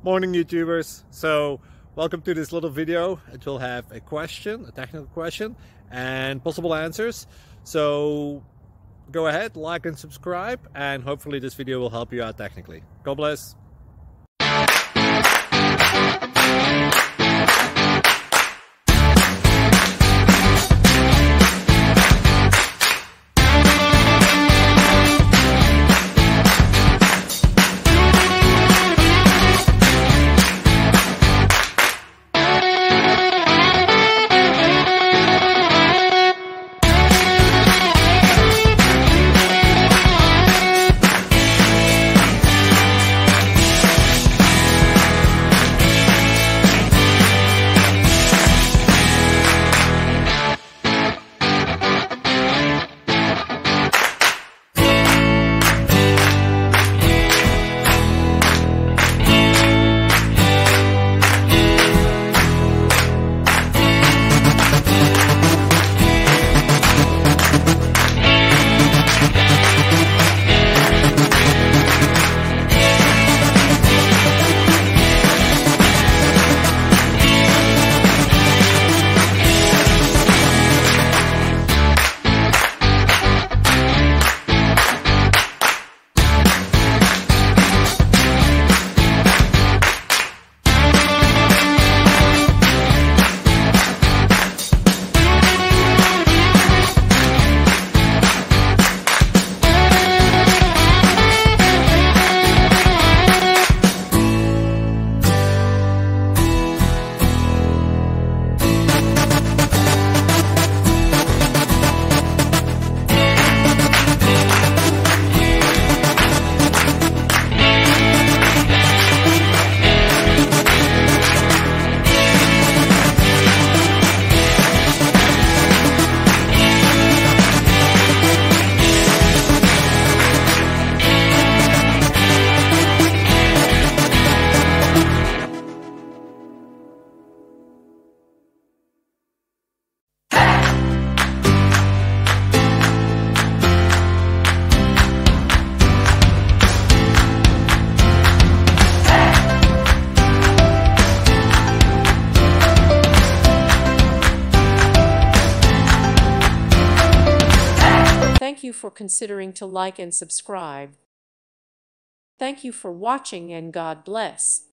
Morning YouTubers. So welcome to this little video. It will have a question, a technical question, and possible answers. So go ahead, like and subscribe, and hopefully this video will help you out technically. God bless. Thank you for considering to like and subscribe. Thank you for watching and God bless.